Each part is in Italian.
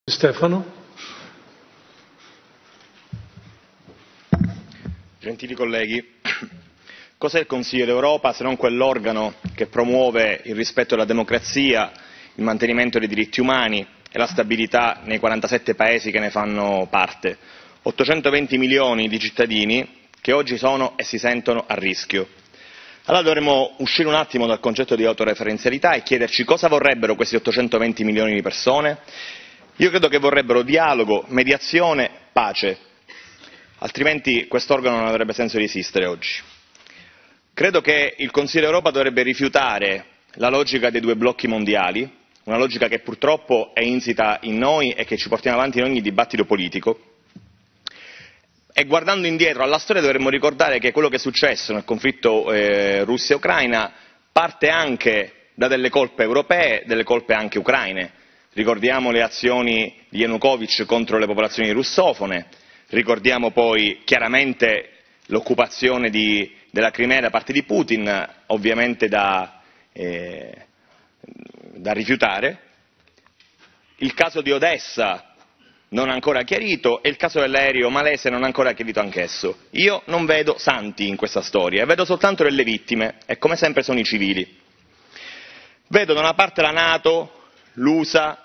Stefano. Gentili colleghi, cos'è il Consiglio d'Europa se non quell'organo che promuove il rispetto della democrazia, il mantenimento dei diritti umani e la stabilità nei 47 paesi che ne fanno parte? 820 milioni di cittadini che oggi sono e si sentono a rischio. Allora dovremmo uscire un attimo dal concetto di autoreferenzialità e chiederci cosa vorrebbero questi 820 milioni di persone. Io credo che vorrebbero dialogo, mediazione, pace, altrimenti quest'organo non avrebbe senso di esistere oggi. Credo che il Consiglio d'Europa dovrebbe rifiutare la logica dei due blocchi mondiali, una logica che purtroppo è insita in noi e che ci portiamo avanti in ogni dibattito politico. E guardando indietro alla storia dovremmo ricordare che quello che è successo nel conflitto Russia-Ucraina parte anche da delle colpe europee, delle colpe anche ucraine. Ricordiamo le azioni di Yanukovych contro le popolazioni russofone, ricordiamo poi chiaramente l'occupazione della Crimea da parte di Putin, ovviamente da rifiutare, il caso di Odessa non ancora chiarito e il caso dell'aereo malese non ancora chiarito anch'esso. Io non vedo santi in questa storia, vedo soltanto delle vittime e come sempre sono i civili. Vedo da una parte la NATO, l'USA,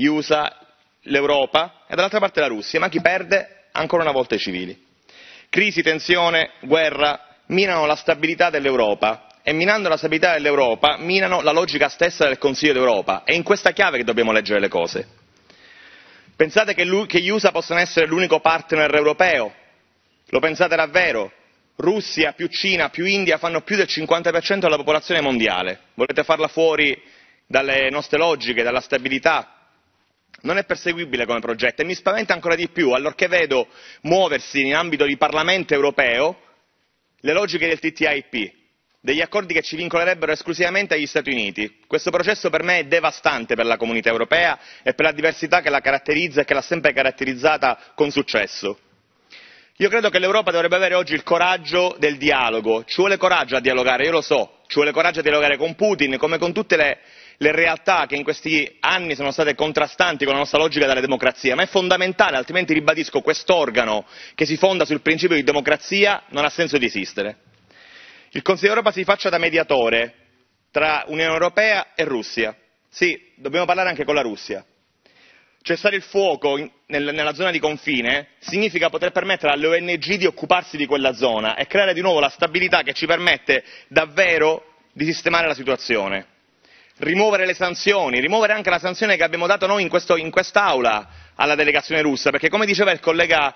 l'Europa e dall'altra parte la Russia, ma chi perde? Ancora una volta i civili. Crisi, tensione, guerra minano la stabilità dell'Europa e minando la stabilità dell'Europa minano la logica stessa del Consiglio d'Europa. È in questa chiave che dobbiamo leggere le cose. Pensate che gli USA possano essere l'unico partner europeo? Lo pensate davvero? Russia più Cina più India fanno più del 50% della popolazione mondiale. Volete farla fuori dalle nostre logiche, dalla stabilità? Non è perseguibile come progetto e mi spaventa ancora di più allorché vedo muoversi in ambito di Parlamento europeo le logiche del TTIP, degli accordi che ci vincolerebbero esclusivamente agli Stati Uniti. Questo processo per me è devastante per la comunità europea e per la diversità che la caratterizza e che l'ha sempre caratterizzata con successo. Io credo che l'Europa dovrebbe avere oggi il coraggio del dialogo. Ci vuole coraggio a dialogare, io lo so, ci vuole coraggio a dialogare con Putin come con tutte le realtà che in questi anni sono state contrastanti con la nostra logica della democrazia, ma è fondamentale, altrimenti ribadisco quest'organo che si fonda sul principio di democrazia non ha senso di esistere. Il Consiglio d'Europa si faccia da mediatore tra Unione Europea e Russia. Sì, dobbiamo parlare anche con la Russia. Cessare il fuoco nella zona di confine significa poter permettere alle ONG di occuparsi di quella zona e creare di nuovo la stabilità che ci permette davvero di sistemare la situazione. Rimuovere le sanzioni, rimuovere anche la sanzione che abbiamo dato noi in quest'Aula alla delegazione russa, perché come diceva il collega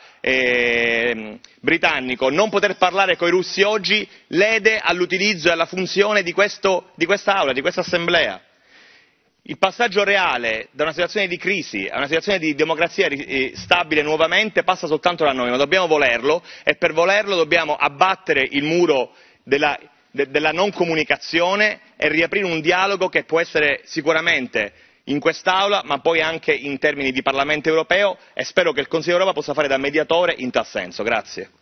britannico, non poter parlare coi russi oggi lede all'utilizzo e alla funzione di quest'Aula, di questa Assemblea. Il passaggio reale da una situazione di crisi a una situazione di democrazia stabile nuovamente passa soltanto da noi, ma dobbiamo volerlo e per volerlo dobbiamo abbattere il muro della non comunicazione e riaprire un dialogo che può essere sicuramente in quest'Aula, ma poi anche in termini di Parlamento europeo e spero che il Consiglio d'Europa possa fare da mediatore in tal senso. Grazie.